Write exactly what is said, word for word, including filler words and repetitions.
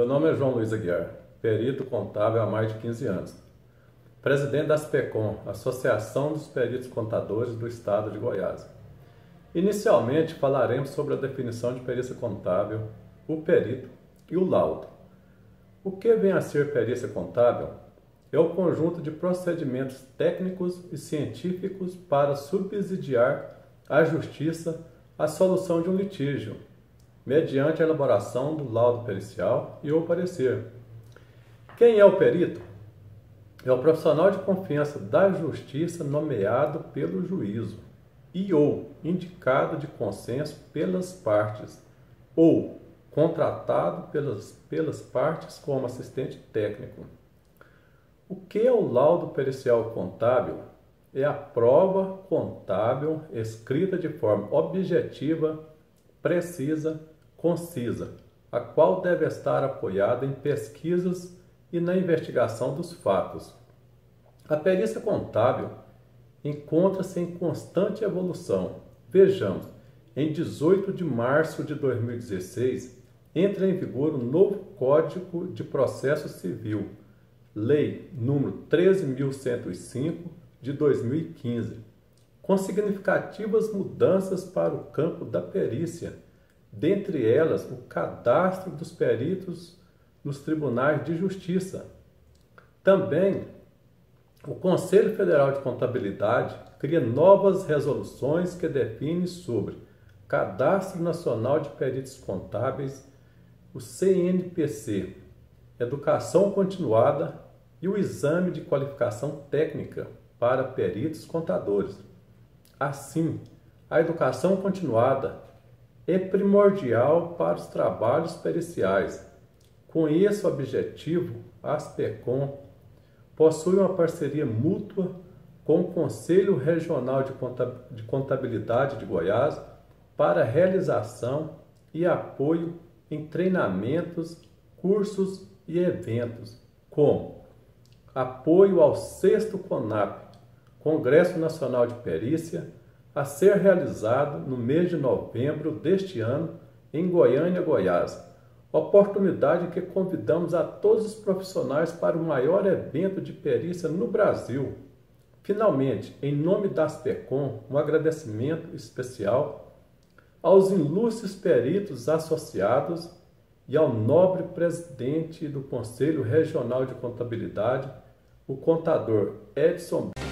nome é João Luiz Aguiar, perito contábil há mais de quinze anos. Presidente da ASPECOM, Associação dos Peritos Contadores do Estado de Goiás. Inicialmente falaremos sobre a definição de perícia contábil, o perito e o laudo. O que vem a ser perícia contábil? É o conjunto de procedimentos técnicos e científicos para subsidiar à justiça a solução de um litígio, mediante a elaboração do laudo pericial e o parecer. Quem é o perito? É o profissional de confiança da justiça nomeado pelo juízo e ou indicado de consenso pelas partes ou contratado pelas, pelas partes como assistente técnico. O que é o laudo pericial contábil? É a prova contábil escrita de forma objetiva, precisa, concisa, a qual deve estar apoiada em pesquisas e na investigação dos fatos. A perícia contábil encontra-se em constante evolução. Vejamos, em dezoito de março de dois mil e dezesseis, entra em vigor o novo Código de Processo Civil, Lei número treze mil cento e cinco de dois mil e quinze, com significativas mudanças para o campo da perícia, dentre elas o cadastro dos peritos nos tribunais de justiça. Também, o Conselho Federal de Contabilidade cria novas resoluções que definem sobre Cadastro Nacional de Peritos Contábeis, o C N P C, Educação Continuada e o Exame de Qualificação Técnica para peritos contadores. Assim, a educação continuada é primordial para os trabalhos periciais. Com esse objetivo, a ASPECOM possui uma parceria mútua com o Conselho Regional de Contabilidade de Goiás para realização e apoio em treinamentos, cursos e eventos, como apoio ao sexto CONAP, Congresso Nacional de Perícia, a ser realizado no mês de novembro deste ano em Goiânia, Goiás. Oportunidade que convidamos a todos os profissionais para o maior evento de perícia no Brasil. Finalmente, em nome da ASPECOM, um agradecimento especial aos ilustres peritos associados e ao nobre presidente do Conselho Regional de Contabilidade, o contador Edson